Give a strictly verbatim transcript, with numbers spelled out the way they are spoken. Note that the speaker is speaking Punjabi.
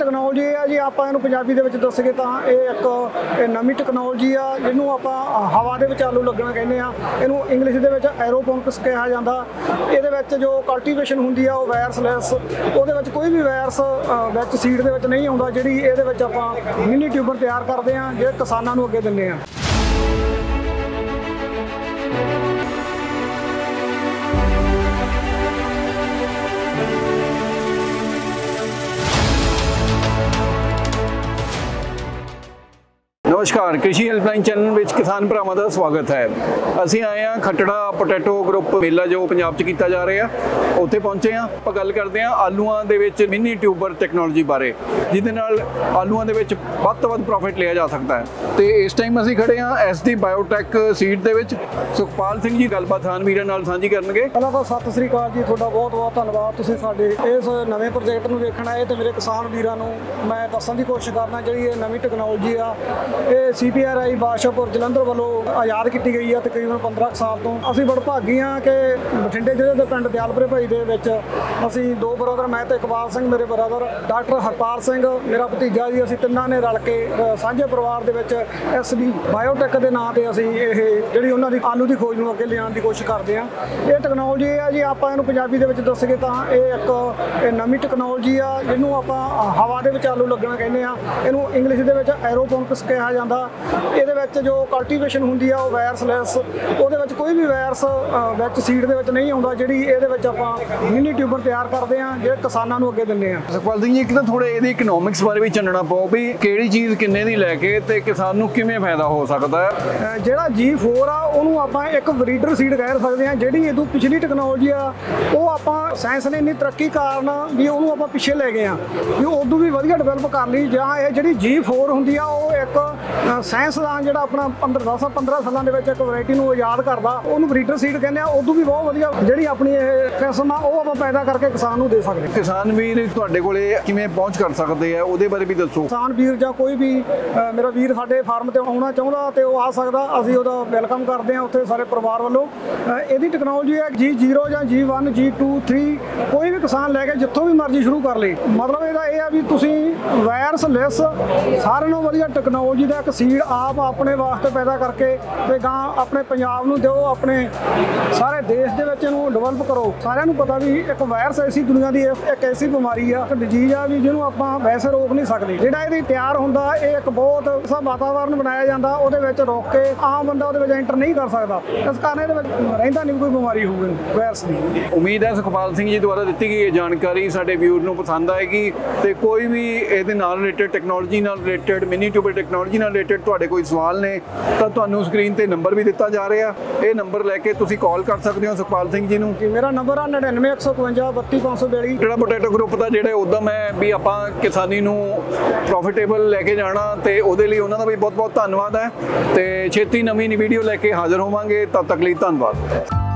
ਟੈਕਨੋਲੋਜੀ ਹੈ ਜੀ, ਆਪਾਂ ਇਹਨੂੰ ਪੰਜਾਬੀ ਦੇ ਵਿੱਚ ਦੱਸੀਏ ਤਾਂ ਇਹ ਇੱਕ ਇਹ ਨਵੀਂ ਟੈਕਨੋਲੋਜੀ ਆ ਜਿਹਨੂੰ ਆਪਾਂ ਹਵਾ ਦੇ ਵਿੱਚ ਆਲੂ ਲੱਗਣਾ ਕਹਿੰਦੇ ਆ। ਇਹਨੂੰ ਇੰਗਲਿਸ਼ ਦੇ ਵਿੱਚ ਐਰੋਪੋਨਿਕਸ ਕਿਹਾ ਜਾਂਦਾ। ਇਹਦੇ ਵਿੱਚ ਜੋ ਕਲਟੀਵੇਸ਼ਨ ਹੁੰਦੀ ਆ ਉਹ ਵਾਇਰਸਲੈਸ, ਉਹਦੇ ਵਿੱਚ ਕੋਈ ਵੀ ਵਾਇਰਸ ਵਿੱਚ ਸੀਡ ਦੇ ਵਿੱਚ ਨਹੀਂ ਆਉਂਦਾ, ਜਿਹੜੀ ਇਹਦੇ ਵਿੱਚ ਆਪਾਂ ਮਿਨੀ ਟਿਊਬਰ ਤਿਆਰ ਕਰਦੇ ਆ ਜਿਹੜੇ ਕਿਸਾਨਾਂ ਨੂੰ ਅੱਗੇ ਦਿੰਦੇ ਆ। नमस्कार, कृषि हेल्पलाइन चैनल में किसान भरावां दा स्वागत है। ਅਸੀਂ ਆਏ ਹਾਂ ਖੱਟੜਾ ਪੋਟੈਟੋ ਗਰੁੱਪ ਮੇਲਾ ਜੋ ਪੰਜਾਬ 'ਚ ਕੀਤਾ ਜਾ ਰਿਹਾ, ਉੱਥੇ ਪਹੁੰਚੇ ਹਾਂ। ਆਪਾਂ ਗੱਲ ਕਰਦੇ ਹਾਂ ਆਲੂਆਂ ਦੇ ਵਿੱਚ ਮਿਨੀ ਟਿਊਬਰ ਟੈਕਨੋਲੋਜੀ ਬਾਰੇ, ਜਿਹਦੇ ਨਾਲ ਆਲੂਆਂ ਦੇ ਵਿੱਚ ਵੱਧ ਤੋਂ ਵੱਧ ਪ੍ਰੋਫਿਟ ਲਿਆ ਜਾ ਸਕਦਾ ਹੈ। ਤੇ ਇਸ ਟਾਈਮ ਅਸੀਂ ਖੜੇ ਹਾਂ ਐਸ ਡੀ ਬਾਇਓਟੈਕ ਸੀਡ ਦੇ ਵਿੱਚ। ਸੁਖਪਾਲ ਸਿੰਘ ਜੀ ਗੱਲਬਾਤ ਖਾਨ ਵੀਰਾਂ ਨਾਲ ਸਾਂਝੀ ਕਰਨਗੇ। ਪਹਿਲਾਂ ਤਾਂ ਸਤਿ ਸ੍ਰੀ ਅਕਾਲ ਜੀ, ਤੁਹਾਡਾ ਬਹੁਤ ਬਹੁਤ ਧੰਨਵਾਦ। ਤੁਸੀਂ ਸਾਡੇ ਇਸ ਨਵੇਂ ਪ੍ਰੋਜੈਕਟ ਨੂੰ ਵੇਖਣ ਆਏ ਤੇ ਮੇਰੇ ਕਿਸਾਨ ਵੀਰਾਂ ਨੂੰ ਮੈਂ ਦੱਸਣ ਦੀ ਕੋਸ਼ਿਸ਼ ਕਰਨਾ ਜਿਹੜੀ ਇਹ ਨਵੀਂ ਟੈਕਨੋਲੋਜੀ ਆ, ਇਹ C P R I Badshahpur Jalandhar ਵੱਲੋਂ ਆਜ਼ਾਦ ਕੀਤੀ ਗਈ ਆ ਤਕਰੀਬਨ ਪੰਦਰਾਂ ਸਾਲ ਤੋਂ। ਅਸੀਂ ਬੜੇ ਭਾਗੀ ਹਾਂ ਕਿ ਬਠਿੰਡੇ ਜ਼ਿਲ੍ਹੇ ਦੇ ਪਿੰਡ ਦਿਆਲਪੁਰੇ ਭਾਈ ਦੇ ਵਿੱਚ ਅਸੀਂ ਦੋ ਬ੍ਰਦਰ, ਮੈਂ ਤੇ ਇਕਬਾਲ ਸਿੰਘ ਮੇਰੇ ਬ੍ਰਦਰ, ਡਾਕਟਰ ਹਰਪਾਲ ਸਿੰਘ ਮੇਰਾ ਭਤੀਜਾ ਜੀ, ਅਸੀਂ ਤਿੰਨਾਂ ਨੇ ਰਲ ਕੇ ਸਾਂਝੇ ਪਰਿਵਾਰ ਦੇ ਵਿੱਚ ਐਸ ਡੀ ਬਾਇਓਟੈਕ ਦੇ ਨਾਂ ਤੇ ਅਸੀਂ ਇਹ ਜਿਹੜੀ ਉਹਨਾਂ ਦੀ ਆਲੂ ਦੀ ਖੋਜ ਨੂੰ ਅੱਗੇ ਲਿਆਉਣ ਦੀ ਕੋਸ਼ਿਸ਼ ਕਰਦੇ ਹਾਂ। ਇਹ ਟੈਕਨੋਲੋਜੀ ਆ ਜੀ, ਆਪਾਂ ਇਹਨੂੰ ਪੰਜਾਬੀ ਦੇ ਵਿੱਚ ਦੱਸੀਏ ਤਾਂ ਇਹ ਇੱਕ ਇਹ ਨਵੀਂ ਟੈਕਨੋਲੋਜੀ ਆ ਜਿਹਨੂੰ ਆਪਾਂ ਹਵਾ ਦੇ ਵਿੱਚ ਆਲੂ ਲੱਗਣਾ ਕਹਿੰਦੇ ਆ। ਇਹਨੂੰ ਇੰਗਲਿਸ਼ ਦੇ ਵਿੱਚ ਐਰੋਪੋਨਿਕਸ ਕਿਹਾ ਜਾਂਦਾ। ਇਹਦੇ ਵਿੱਚ ਜੋ ਕਲਟੀਵੇਸ਼ਨ ਹੁੰਦੀ ਆ ਉਹ ਵਾਇਰਸਲੈਸ, ਉਹਦੇ ਵਿੱਚ ਕੋਈ ਵੀ ਵਾਇਰਸ ਵਿੱਚ ਸੀਡ ਦੇ ਵਿੱਚ ਨਹੀਂ ਆਉਂਦਾ, ਜਿਹੜੀ ਇਹਦੇ ਵਿੱਚ ਆਪਾਂ ਮਿਨੀ ਟਿਊਬਰ ਤਿਆਰ ਕਰਦੇ ਆ ਜਿਹੜੇ ਕਿਸਾਨਾਂ ਨੂੰ ਅੱਗੇ ਦਿੰਦੇ ਆ। ਸੁਖਪਾਲ ਸਿੰਘ ਜੀ, ਇੱਕ ਤਾਂ ਥੋੜੇ ਇਹਦੀ ਇਕਨੋਮਿਕਸ ਬਾਰੇ ਵੀ ਜਾਣਨਾ ਪਊ ਵੀ ਕਿਹੜੀ ਚੀਜ਼ ਕਿੰਨੇ ਦੀ ਲੈ ਕੇ ਤੇ ਕਿਸਾਨ ਨੂੰ ਕਿਵੇਂ ਫਾਇਦਾ ਹੋ ਸਕਦਾ ਹੈ। ਜਿਹੜਾ ਜੀ ਫੋਰ ਆ ਉਹਨੂੰ ਆਪਾਂ ਇੱਕ ਬਰੀਡਰ ਸੀਡ ਕਹਿ ਸਕਦੇ ਆ। ਜਿਹੜੀ ਇਹਦੋਂ ਪਿਛਲੀ ਟੈਕਨੋਲੋਜੀ ਆ ਉਹ ਆਪਾਂ ਸਾਇੰਸ ਨੇ ਇੰਨੀ ਤਰੱਕੀ ਕਾਰਨ ਵੀ ਉਹਨੂੰ ਆਪਾਂ ਪਿੱਛੇ ਲੈ ਗਏ ਆ ਵੀ ਉਦੋਂ ਵੀ ਵਧੀਆ ਡਿਵੈਲਪ ਕਰ ਲਈ। ਜਾਂ ਇਹ ਜਿਹੜੀ ਜੀ ਫੋਰ ਹੁੰਦੀ ਆ ਉਹ ਇੱਕ ਸਾਇੰਸਦਾਨ ਜਿਹੜਾ ਆਪਣਾ ਪੰਦਰਾਂ ਦਸ ਪੰਦਰਾਂ ਸਾਲਾਂ ਦੇ ਵਿੱਚ ਇੱਕ ਵੈਰਾਈਟੀ ਨੂੰ ਆਜ਼ਾਦ ਕਰਦਾ, ਉਹਨੂੰ ਬਰੀਡਰ ਸੀਡ ਕਹਿੰਦੇ ਆ। ਉਦੋਂ ਵੀ ਬਹੁਤ ਵਧੀਆ ਜਿਹੜੀ ਆਪਣੀ ਇਹ ਕਿਸਮ ਆ ਉਹ ਆਪਾਂ ਪੈਦਾ ਕਰਕੇ ਕਿਸਾਨ ਨੂੰ ਦੇ ਸਕਦੇ। ਕਿਸਾਨ ਵੀਰ ਤੁਹਾਡੇ ਕੋਲੇ ਕਿਵੇਂ ਪਹੁੰਚ ਕਰ ਸਕਦੇ ਆ, ਉਹਦੇ ਬਾਰੇ ਵੀ ਦੱਸੋ। ਕਿਸਾਨ ਵੀਰ ਜਾਂ ਕੋਈ ਵੀ ਮੇਰਾ ਵੀਰ ਸਾਡੇ ਫਾਰਮ ਤੇ ਆਉਣਾ ਚਾਹੁੰਦਾ ਤੇ ਉਹ ਆ ਸਕਦਾ, ਅਸੀਂ ਉਹਦਾ ਵੈਲਕਮ ਕਰਦੇ ਹਾਂ ਉੱਥੇ ਸਾਰੇ ਪਰਿਵਾਰ ਵੱਲੋਂ। ਇਹਦੀ ਟੈਕਨੋਲੋਜੀ ਹੈ ਜੀ ਜ਼ੀਰੋ ਜਾਂ ਜੀ ਵਨ ਜੀ ਟੂ ਥ੍ਰੀ, ਕੋਈ ਵੀ ਕਿਸਾਨ ਲੈ ਕੇ ਜਿੱਥੋਂ ਵੀ ਮਰਜ਼ੀ ਸ਼ੁਰੂ ਕਰ ਲੇ। ਮਤਲਬ ਇਹਦਾ ਇਹ ਆ ਵੀ ਤੁਸੀਂ ਵਾਇਰਸਲੈਸ ਸਾਰਿਆਂ ਨਾਲੋਂ ਵਧੀਆ ਟੈਕਨੋਲੋਜੀ ਦਾ ਇੱਕ ਸੀਡ ਆਪ ਆਪਣੇ ਵਾਸਤੇ ਪੈਦਾ ਕਰਕੇ ਤੇ ਗਾਂ ਆਪਣੇ ਪੰਜਾਬ ਨੂੰ ਦਿਓ, ਆਪਣੇ ਸਾਰੇ ਦੇਸ਼ ਦੇ ਵਿੱਚ ਇਹਨੂੰ ਡਿਵੈਲਪ ਕਰੋ। ਸਾਰਿਆਂ ਨੂੰ ਪਤਾ ਵੀ ਇੱਕ ਵਾਇਰਸ ਐਸੀ ਦੁਨੀਆ ਦੀ ਇੱਕ ਐਸੀ ਬਿਮਾਰੀ ਆ, ਇੱਕ ਡਿਜ਼ੀਜ਼ ਆ ਵੀ ਜਿਹਨੂੰ ਆਪਾਂ ਵੈਸੇ ਰੋਕ ਨਹੀਂ ਸਕਦੇ। ਜਿਹੜਾ ਇਹਦੀ ਤਿਆਰ ਹੁੰਦਾ ਇਹ ਇੱਕ ਬਹੁਤ ਐਸਾ ਵਾਤਾਵਰਨ ਬਣਾਇਆ ਜਾਂਦਾ, ਉਹਦੇ ਵਿੱਚ ਰੋਕ ਕੇ ਆਮ ਬੰਦਾ ਉਹਦੇ ਵਿੱਚ ਐਂਟਰ ਨਹੀਂ ਕਰ ਸਕਦਾ। ਇਸ ਕਾਰਨ ਇਹਦੇ ਵਿੱਚ ਰਹਿੰਦਾ ਨਹੀਂ ਕੋਈ ਬਿਮਾਰੀ ਹੋਊਗੀ ਵਾਇਰਸ ਦੀ। ਉਮੀਦ ਹੈ ਸੁਖਪਾਲ ਸਿੰਘ ਜੀ ਦੁਆਰਾ ਦਿੱਤੀ ਗਈ ਇਹ ਜਾਣਕਾਰੀ ਸਾਡੇ ਵਿਊਅਰ ਨੂੰ ਪਸੰਦ ਆਏਗੀ। ਤੇ ਕੋਈ ਵੀ ਇਹਦੇ ਨਾਲ ਰਿਲੇਟਡ ਟੈਕਨੋਲੋਜੀ ਨਾਲ ਰਿਲੇਟਡ ਮਿਨੀ ਟਿਊਬਰ ਟੈਕਨੋਲੋਜੀ ਨਾਲ ਰਿਲੇਟਡ ਤੁਹਾਡੇ ਕੋਈ ਸਵਾਲ ਨੇ ਤਾਂ ਤੁਹਾਨੂੰ ਸਕਰੀਨ ਤੇ ਨੰਬਰ ਵੀ ਦਿੱਤਾ ਜਾ ਰਿਹਾ, ਇਹ ਨੰਬਰ ਲੈ ਕੇ ਤੁਸੀਂ ਕਾਲ ਕਰ ਸਕਦੇ ਹੋ ਸੁਖਪਾਲ ਸਿੰਘ ਜੀ ਨੂੰ। ਮੇਰਾ ਨੰਬਰ ਆ ਨੜਿਨਵੇਂ ਇੱਕ ਸੌ ਇਕਵੰਜਾ ਬੱਤੀ ਪੰਜ ਸੌ ਬਿਆਲੀ। ਜਿਹੜਾ ਪੋਟੈਟੋ ਗਰੁੱਪ ਦਾ ਜਿਹੜਾ ਉਦਮ ਹੈ ਵੀ ਆਪਾਂ ਕਿਸਾਨੀ ਨੂੰ ਪ੍ਰੋਫਿਟੇਬਲ ਲੈ ਕੇ ਜਾਣਾ, ਤੇ ਉਹਦੇ ਲਈ ਉਹਨਾਂ ਦਾ ਵੀ ਬਹੁਤ ਬਹੁਤ ਧੰਨਵਾਦ ਹੈ। ਤੇ ਛੇਤੀ ਨਵੀਂ ਵੀਡੀਓ ਲੈ ਕੇ ਹਾਜ਼ਰ ਹੋਵਾਂਗੇ, ਤਦ ਤੱਕ ਲਈ ਧੰਨਵਾਦ।